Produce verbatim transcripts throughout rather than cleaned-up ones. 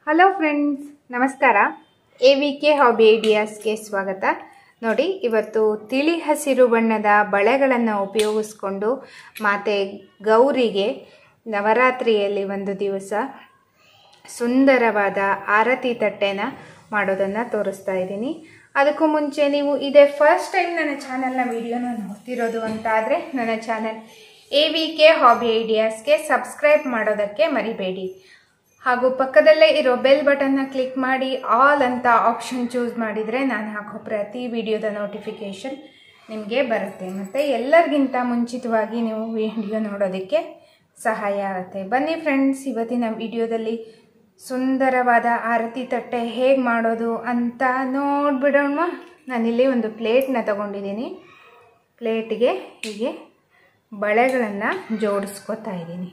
Hello friends, ನಮಸ್ಕಾರ. A V K hobby ಐಡಿಯಾಸ್ಗೆ ಸ್ವಾಗತ. ನೋಡಿ, ಇವತ್ತು ತಿಳಿ ಹಸಿರು ಬಣ್ಣದ ಬಳೆಗಳನ್ನು ಉಪಯೋಗಿಸ್ಕೊಂಡು ಮಾತೆ ಗೌರಿಗೆ ನವರಾತ್ರಿಯಲ್ಲಿ ಒಂದು ದಿವಸ ಸುಂದರವಾದ ಆರತಿ ತಟ್ಟೆನ ಮಾಡೋದನ್ನು ತೋರಿಸ್ತಾ ಇದ್ದೀನಿ. ಅದಕ್ಕೂ ಮುಂಚೆ ನೀವು ಇದೇ ಫಸ್ಟ್ ಟೈಮ್ ನನ್ನ ಚಾನಲ್ನ ವಿಡಿಯೋನ ನೋಡ್ತಿರೋದು ಅಂತ ಆದರೆ ನನ್ನ channel A V K hobby ಐಡಿಯಾಸ್ಗೆ ಸಬ್ಸ್ಕ್ರೈಬ್ ಮಾಡೋದಕ್ಕೆ ಮರಿಬೇಡಿ. ಹಾಗೂ ಪಕ್ಕದಲ್ಲೇ ಇರೋ ಬೆಲ್ ಬಟನ್ನ ಕ್ಲಿಕ್ ಮಾಡಿ ಆಲ್ ಅಂತ ಆಪ್ಷನ್ ಚೂಸ್ ಮಾಡಿದರೆ ನಾನು ಹಾಕೋ ಪ್ರತಿ ವಿಡಿಯೋದ ನೋಟಿಫಿಕೇಷನ್ ನಿಮಗೆ ಬರುತ್ತೆ. ಮತ್ತು ಎಲ್ಲರಿಗಿಂತ ಮುಂಚಿತವಾಗಿ ನೀವು ವಿಡಿಯೋ ನೋಡೋದಕ್ಕೆ ಸಹಾಯ ಆಗುತ್ತೆ. ಬನ್ನಿ ಫ್ರೆಂಡ್ಸ್, ಇವತ್ತಿನ ವಿಡಿಯೋದಲ್ಲಿ ಸುಂದರವಾದ ಆರತಿ ತಟ್ಟೆ ಹೇಗೆ ಮಾಡೋದು ಅಂತ ನೋಡಿಬಿಡೋಣ. ನಾನಿಲ್ಲಿ ಒಂದು ಪ್ಲೇಟ್ನ ತಗೊಂಡಿದ್ದೀನಿ. ಪ್ಲೇಟ್ಗೆ ಹೀಗೆ ಬಳೆಗಳನ್ನು ಜೋಡಿಸ್ಕೊತಾ ಇದ್ದೀನಿ.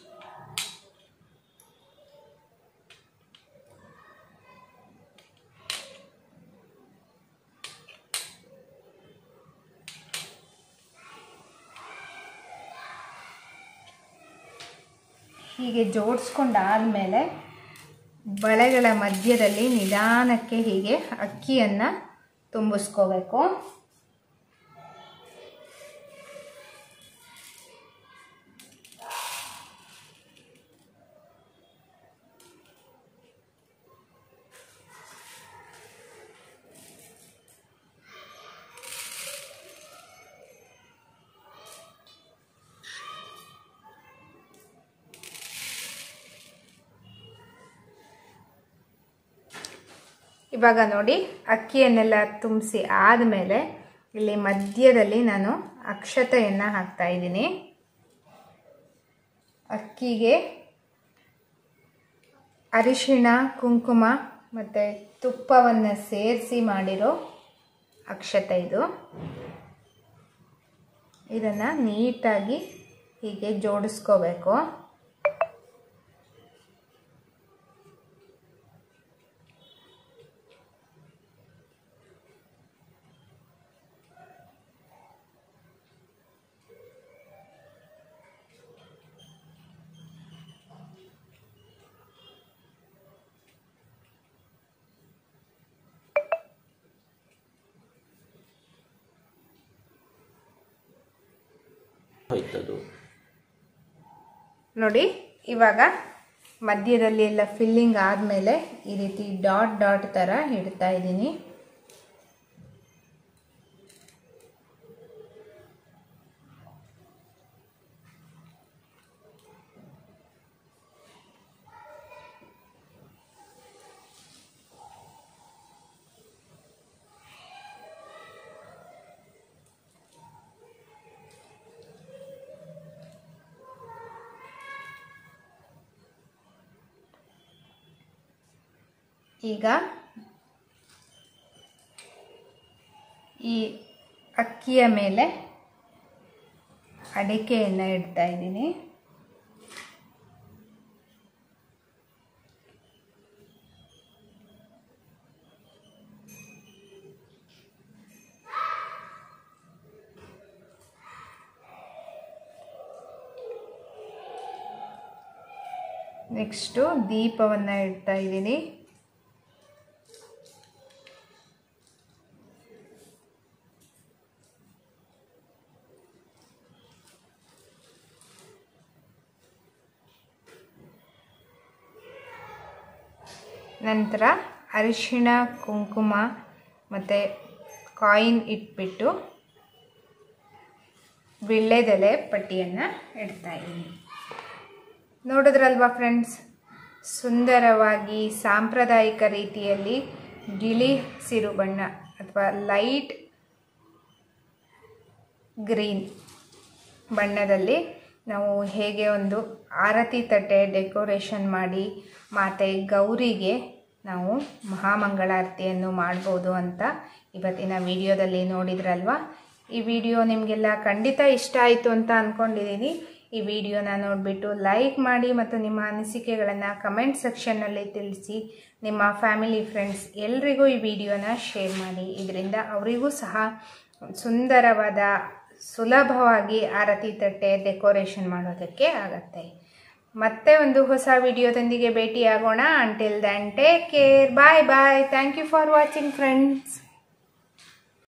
ಹೀಗೆ ಜೋಡಿಸ್ಕೊಂಡಾದಮೇಲೆ ಬಳೆಗಳ ಮಧ್ಯದಲ್ಲಿ ನಿಧಾನಕ್ಕೆ ಹೀಗೆ ಅಕ್ಕಿಯನ್ನು ತುಂಬಿಸ್ಕೋಬೇಕು. ಇವಾಗ ನೋಡಿ, ಅಕ್ಕಿಯನ್ನೆಲ್ಲ ತುಂಬಿಸಿ ಆದಮೇಲೆ ಇಲ್ಲಿ ಮಧ್ಯದಲ್ಲಿ ನಾನು ಅಕ್ಷತೆಯನ್ನು ಹಾಕ್ತಾ ಇದ್ದೀನಿ. ಅಕ್ಕಿಗೆ ಅರಿಶಿಣ, ಕುಂಕುಮ ಮತ್ತು ತುಪ್ಪವನ್ನು ಸೇರಿಸಿ ಮಾಡಿರೋ ಅಕ್ಷತೆ ಇದು. ಇದನ್ನು ನೀಟಾಗಿ ಹೀಗೆ ಜೋಡಿಸ್ಕೋಬೇಕು. ನೋಡಿ, ಇವಾಗ ಮಧ್ಯದಲ್ಲಿ ಎಲ್ಲ ಫಿಲ್ಲಿಂಗ್ ಆದಮೇಲೆ ಈ ರೀತಿ ಡಾಟ್ ಡಾಟ್ ಥರ ಇಡ್ತಾ ಇದ್ದೀನಿ. ಈಗ ಈ ಅಕ್ಕಿಯ ಮೇಲೆ ಅಡಿಕೆಯನ್ನು ಇಡ್ತಾ ಇದ್ದೀನಿ. ನೆಕ್ಸ್ಟು ದೀಪವನ್ನು ಇಡ್ತಾ ಇದ್ದೀನಿ. ನಂತರ ಅರಿಶಿಣ, ಕುಂಕುಮ ಮತ್ತು ಕಾಯಿನ್ ಇಟ್ಬಿಟ್ಟು ವೀಳ್ಯದೆಲೆ ಪಟ್ಟಿಯನ್ನು ಇಡ್ತಾ ಇದ್ದೀನಿ. ನೋಡಿದ್ರಲ್ವಾ ಫ್ರೆಂಡ್ಸ್, ಸುಂದರವಾಗಿ ಸಾಂಪ್ರದಾಯಿಕ ರೀತಿಯಲ್ಲಿ ಬಿಳಿ ಹಸಿರು ಬಣ್ಣ ಅಥವಾ ಲೈಟ್ ಗ್ರೀನ್ ಬಣ್ಣದಲ್ಲಿ ನಾವು ಹೇಗೆ ಒಂದು ಆರತಿ ತಟ್ಟೆ ಡೆಕೋರೇಷನ್ ಮಾಡಿ ಮಾತೆ ಗೌರಿಗೆ ನಾವು ಮಹಾಮಂಗಳಾರತಿಯನ್ನು ಮಾಡ್ಬೋದು ಅಂತ ಇವತ್ತಿನ ವಿಡಿಯೋದಲ್ಲಿ ನೋಡಿದ್ರಲ್ವ. ಈ ವಿಡಿಯೋ ನಿಮಗೆಲ್ಲ ಖಂಡಿತ ಇಷ್ಟ ಆಯಿತು ಅಂತ ಅಂದ್ಕೊಂಡಿದ್ದೀನಿ. ಈ ವಿಡಿಯೋನ ನೋಡಿಬಿಟ್ಟು ಲೈಕ್ ಮಾಡಿ ಮತ್ತು ನಿಮ್ಮ ಅನಿಸಿಕೆಗಳನ್ನು ಕಮೆಂಟ್ ಸೆಕ್ಷನ್ನಲ್ಲಿ ತಿಳಿಸಿ. ನಿಮ್ಮ ಫ್ಯಾಮಿಲಿ, ಫ್ರೆಂಡ್ಸ್ ಎಲ್ರಿಗೂ ಈ ವಿಡಿಯೋನ ಶೇರ್ ಮಾಡಿ. ಇದರಿಂದ ಅವರಿಗೂ ಸಹ ಸುಂದರವಾದ ಸುಲಭವಾಗಿ ಆರತಿ ತಟ್ಟೆ ಡೆಕೋರೇಷನ್ ಮಾಡೋದಕ್ಕೆ ಆಗುತ್ತೆ. ಮತ್ತೆ ಒಂದು ಹೊಸ ವಿಡಿಯೋದೊಂದಿಗೆ ಭೇಟಿಯಾಗೋಣ. Until then take care, bye bye. Thank you for watching friends.